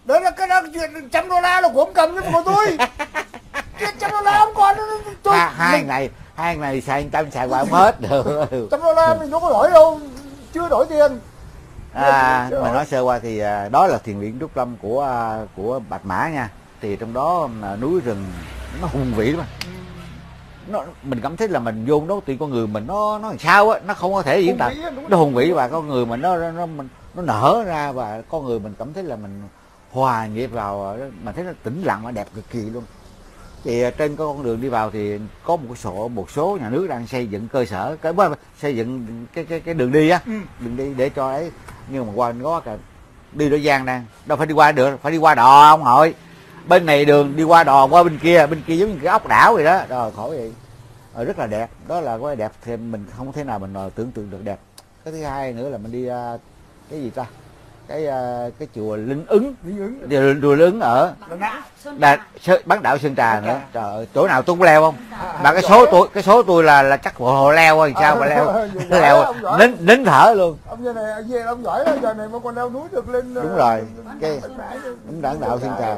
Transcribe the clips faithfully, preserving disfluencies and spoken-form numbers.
Đó là cái đó chuyện trăm đô la là của ông Cầm chứ của tôi. Chuyện trăm đô la ông còn tôi ha, hai mình... ngày hai ngày xài trăm xài qua không hết được. Trăm đô la mình đâu có đổi đâu, chưa đổi tiền. À, mà nói sơ qua thì đó là thiền viện Trúc Lâm của của Bạch Mã nha. Thì trong đó núi rừng nó hùng vĩ lắm. Nó mình cảm thấy là mình vô đó thì con người mình nó nó làm sao á, nó không có thể diễn tả. Nó hùng vĩ và con người mình nó nó nó, nó nở ra, và con người mình cảm thấy là mình hòa nhịp vào, mình thấy nó tĩnh lặng và đẹp cực kỳ luôn. Thì trên con đường đi vào thì có một số một số nhà nước đang xây dựng cơ sở, cái xây dựng cái cái cái đường đi á, ừ. đường đi để cho ấy, nhưng mà qua có cả đi đôi gian đang đâu phải đi qua được, phải đi qua đò ông hội. Bên này đường đi qua đò qua bên kia, bên kia giống như cái ốc đảo vậy đó, rồi khỏi vậy. Rồi rất là đẹp, đó là cái đẹp thì mình không thể nào mình tưởng tượng được đẹp. Cái thứ hai nữa là mình đi cái gì ta, cái cái chùa Linh Ứng, chùa, chùa Linh Ứng ở Đà, bán đảo Sơn Trà nữa. Trời ơi, chỗ nào tôi cũng leo không, mà cái số tôi cái số tôi là là chắc bộ hồ leo rồi sao mà leo leo nín nín thở luôn. Ông giờ này về ông giỏi đó, giờ này mà còn leo núi được lên. Đúng rồi, cái đúng bán đảo Sơn Trà.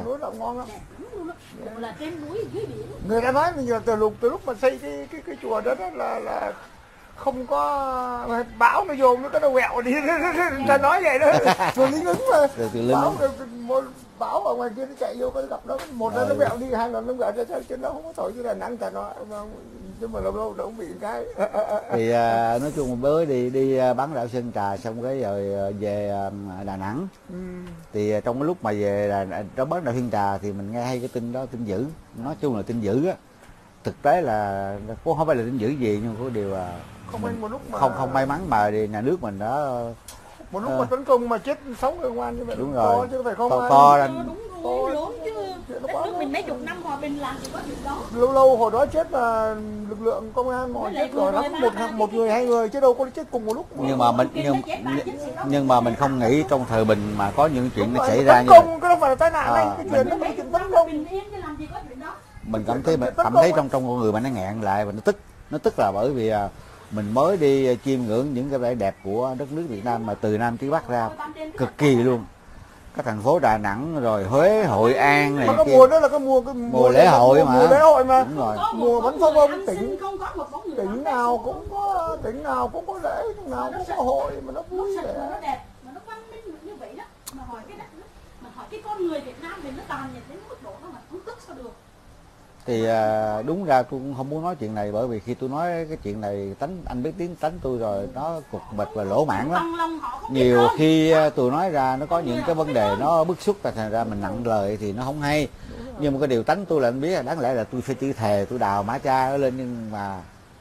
Người ta nói bây giờ từ lúc từ lúc mà xây cái cái cái chùa đó, đó là là không có bão nó vô nó có nó quẹo đi, người ta nói vậy đó. Chùa Linh Ứng mà bão bão ở ngoài kia nó chạy vô có gặp đó, một lần nó quẹo đi, hai lần nó quẹo ra, chứ nó không có thổi như là nắng ta nó, chứ mà lâu lâu nó cũng bị cái. Thì uh, nói chung một bữa đi đi bán đảo Sơn Trà xong cái rồi về uh, Đà Nẵng. Ừ. Thì uh, trong cái lúc mà về là trong bán đảo Sơn Trà thì mình nghe hay cái tin đó, tin dữ, nói chung là tin dữ á. Thực tế là cũng không phải là tin dữ gì, nhưng có điều là không mình, một lúc mà... không không may mắn mà thì nhà nước mình đã một lúc uh, mà tấn công mà chết sáu người công an như vậy. Đúng rồi, to chứ phải không to, to anh. Đúng rồi, lớn chứ. Đất nước mình mấy chục năm hòa bình làm gì có chuyện đó. Lâu lâu hồi đó chết là lực lượng công an mọi chết rồi đó, một một người hai người chứ đâu có chết cùng một lúc. Nhưng mà mình nhưng, nhưng mà mình không nghĩ trong thời bình mà có những chuyện nó xảy ra như vậy. Cái đó phải là tai nạn anh, cái chuyện đó chuyện tấn công. Mình cảm thấy mình cảm thấy trong trong con người mình nó nghẹn lại và nó tức, nó tức là bởi vì mình mới đi chiêm ngưỡng những cái vẻ đẹp của đất nước Việt Nam mà từ Nam chí Bắc ra cực kỳ luôn. Cái thành phố Đà Nẵng rồi Huế, Hội An này. Mà cái mùa đó là cái mùa cái mùa, mùa lễ hội mà. Mùa lễ hội mà. Đúng rồi. Mùa bắn pháo bông, tỉnh tỉnh nào cũng có tỉnh nào cũng có lễ, tỉnh nào cũng có hội mà nó vui vẻ. Nó đẹp mà nó văn minh như vậy đó. Mà hỏi cái đất nước, mà hỏi cái con người Việt Nam mình nó tàn nhẫn đến mức độ đó mà không tức sao được. Thì đúng ra tôi cũng không muốn nói chuyện này, bởi vì khi tôi nói cái chuyện này tánh anh biết tiếng tánh tôi rồi, nó cục mịch và lỗ mãn lắm. Nhiều khi tôi nói ra nó có những cái vấn đề nó bức xúc, và thành ra mình nặng lời thì nó không hay. Nhưng mà cái điều tánh tôi là anh biết là đáng lẽ là tôi phải chữ thề, tôi đào mã cha lên, nhưng mà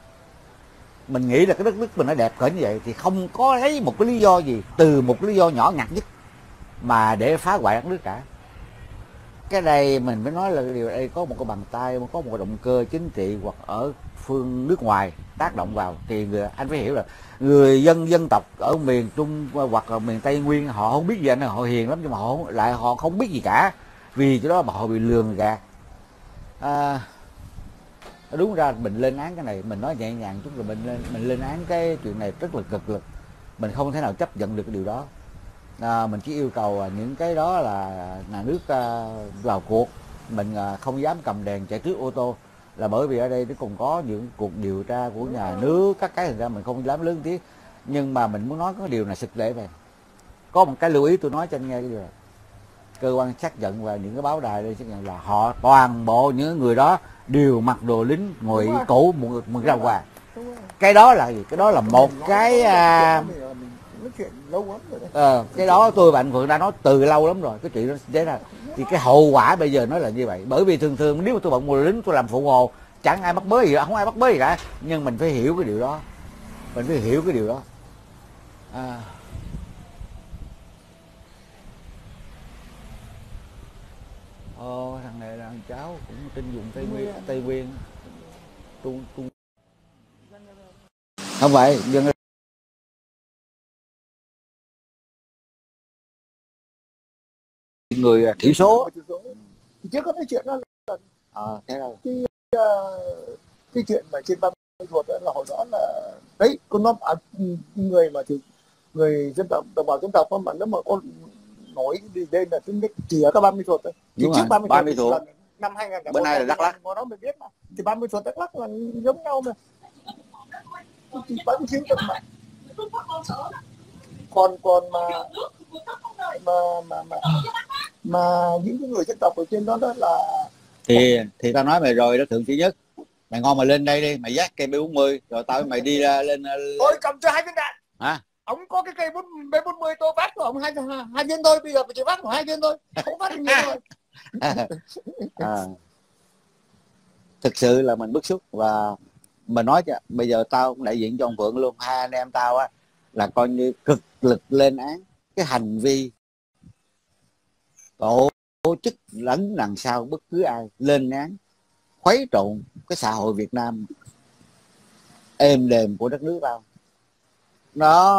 mình nghĩ là cái đất nước mình nó đẹp cỡ như vậy thì không có lấy một cái lý do gì, từ một cái lý do nhỏ nhặt nhất mà để phá hoại đất nước cả. Cái đây mình mới nói là điều đây có một cái bàn tay, có một cái động cơ chính trị hoặc ở phương nước ngoài tác động vào, thì người, anh phải hiểu là người dân dân tộc ở miền Trung hoặc là miền Tây Nguyên họ không biết gì, anh họ hiền lắm nhưng mà họ lại họ không biết gì cả, vì chỗ đó mà họ bị lường gạt. À, đúng ra mình lên án cái này, mình nói nhẹ nhàng chút là mình lên mình lên án cái chuyện này rất là cực lực, mình không thể nào chấp nhận được cái điều đó. À, mình chỉ yêu cầu những cái đó là nhà nước à, vào cuộc, mình à, không dám cầm đèn chạy trước ô tô, là bởi vì ở đây nó còn có những cuộc điều tra của nhà nước các cái, thành ra mình không dám lớn tiếng. Nhưng mà mình muốn nói cái điều này sực lễ về, có một cái lưu ý tôi nói cho anh nghe, cái điều này cơ quan xác nhận và những cái báo đài đây xác nhận là họ toàn bộ những người đó đều mặc đồ lính ngồi cổ một một ra quà. Cái đó là gì? Cái đó là một cái à, ờ, cái đó tôi và anh Phượng đã nói từ lâu lắm rồi, cái chuyện đó thế nào thì cái hậu quả bây giờ nói là như vậy. Bởi vì thường thường nếu mà tôi bận mùa lính tôi làm phụ hồ chẳng ai bắt bớ gì, không ai bắt bớ gì cả, nhưng mình phải hiểu cái điều đó, mình phải hiểu cái điều đó. À. Ồ, thằng này là thằng cháu cũng tin dùng Tây Nguyên, Tây Nguyên tu tu không phải dân người thiểu số. Chứ có cái chuyện đó là à, thế đâu cái uh, cái chuyện mà trên ba mươi ruột là hồi đó là đấy con nó à, người mà thì người dân tộc đồng bào dân tộc mà nó mà con nổi đi lên là tính chỉ ở có ba mươi Thuột thôi. Chỉ trước ba mươi Thuột năm hai nghìn lẻ một. Bữa nay là Đắk Lắk. Đó mình biết mà. Thì ba mươi Thuột Đắk Lắk là giống nhau mà. Chỉ bán chiếu tận mà. Còn còn mà mà mà mà mà những cái người dân tộc ở trên đó đó là thì thì tao nói mày rồi đó Thượng Sĩ Nhất, mày ngon mày lên đây đi, mày dắt cây B bốn mươi rồi tao với mày đi ra lên. Ôi cầm cho hai viên đạn hả? Ông có cái cây B bốn mươi tôi vác của ông hai, hai viên thôi, bây giờ chỉ vác của hai viên thôi, không vác được nhiều thôi. À, thực sự là mình bức xúc và mình nói cho bây giờ tao cũng đại diện cho ông Vượng luôn, hai anh em tao á là coi như cực lực lên án cái hành vi tổ chức lẫn đằng sau bất cứ ai lên án khuấy trộn cái xã hội Việt Nam êm đềm của đất nước tao. Nó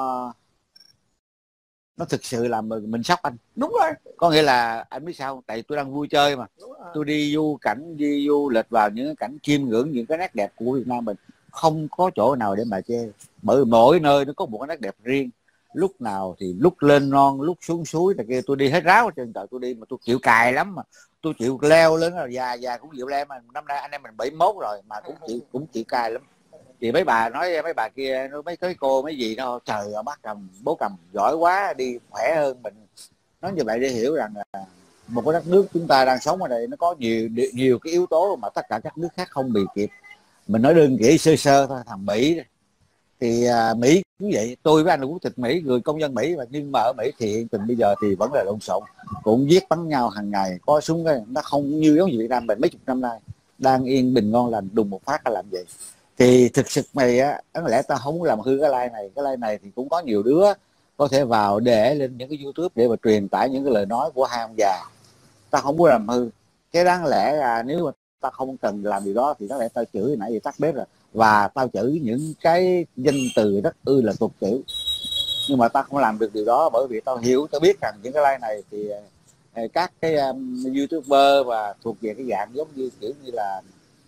nó thực sự làm mình, mình sốc anh. Đúng rồi. Có nghĩa là anh biết sao, tại tôi đang vui chơi mà, tôi đi du cảnh, đi du lịch vào những cái cảnh chiêm ngưỡng những cái nét đẹp của Việt Nam mình, không có chỗ nào để mà chê, bởi mỗi nơi nó có một cái nét đẹp riêng. Lúc nào thì lúc lên non, lúc xuống suối là kia tôi đi hết ráo trên trời, tôi đi mà tôi chịu cài lắm, mà tôi chịu leo lên rồi, già già cũng chịu leo, mà năm nay anh em mình bảy mươi mốt rồi mà cũng chịu cũng chịu cài lắm. Thì mấy bà nói mấy bà kia nói mấy cái cô mấy gì đâu, trời ơi bác Cầm, bố Cầm giỏi quá, đi khỏe hơn mình. Nói như vậy để hiểu rằng là một cái đất nước chúng ta đang sống ở đây nó có nhiều nhiều cái yếu tố mà tất cả các nước khác không bị kịp. Mình nói đơn giản sơ sơ thôi, thằng Mỹ thì à, Mỹ cũng vậy, tôi với anh là quốc tịch Mỹ, người công dân Mỹ, mà nhưng mà ở Mỹ thì hiện tình bây giờ thì vẫn là lộn xộn, cũng giết bắn nhau hàng ngày, có súng cái nó không như giống như Việt Nam mình mấy chục năm nay đang yên bình ngon lành, đùng một phát là làm vậy. Thì thực sự mày á, đáng lẽ tao không làm hư cái like này. Cái like này thì cũng có nhiều đứa có thể vào để lên những cái YouTube để mà truyền tải những cái lời nói của hai ông già. Tao không muốn làm hư. Cái đáng lẽ là nếu mà tao không cần làm điều đó thì đáng lẽ tao chửi nãy giờ tắt bếp rồi. Và tao chửi những cái danh từ rất ư là tục tiểu. Nhưng mà tao không làm được điều đó bởi vì tao hiểu, tao biết rằng những cái like này thì các cái um, YouTuber và thuộc về cái dạng giống như kiểu như là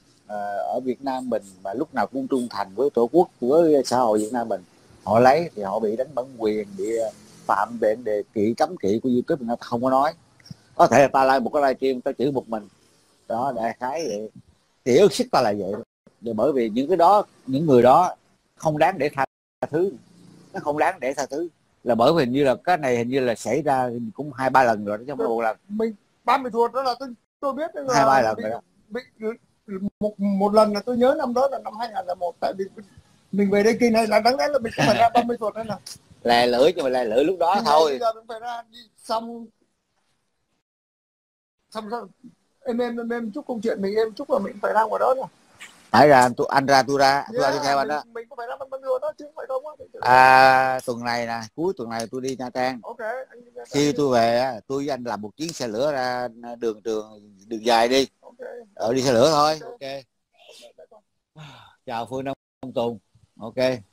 ở Việt Nam mình mà lúc nào cũng trung thành với tổ quốc, với xã hội Việt Nam mình, họ lấy thì họ bị đánh bẩn quyền, bị phạm về đề kỵ cấm kỵ của YouTube, người ta không có nói. Có thể là ta like một cái livestream ta chửi một mình đó, đại khái vậy. Thì ức sức ta là vậy đó. Bởi vì những cái đó, những người đó không đáng để tha thứ, nó không đáng để tha thứ, là bởi vì hình như là cái này hình như là xảy ra cũng hai ba lần rồi đó, trong bộ là mình ba mươi Thuột đó là tôi tôi biết là hai ba lần bị, rồi đó. Bị, một một lần là tôi nhớ năm đó là năm hai nghìn lẻ một, tại vì mình về đây kỳ này là đáng lẽ là mình cũng phải ra ba mươi Thuột đây nè, lè lưỡi nhưng mà lè lưỡi lúc đó thì thôi. Bây giờ mình phải ra đi xong xong xong em em em, em chúc công chuyện mình, em chúc là mình phải ra ngoài đó nè. Phải ra tôi anh ra tôi ra tôi Yeah, ra đi theo anh mình, đó. Mình có phải ra ba mươi Thuột đó chứ không phải không á. À, tuần này nè, cuối tuần này tôi đi Nha Trang. Okay, anh đi Nha Trang. Khi tôi về tôi với anh làm một chuyến xe lửa ra đường trường đường dài đi. Okay. Ở đi xe lửa thôi. Ok. Okay. Chào Phương Đông Tùng. Ok.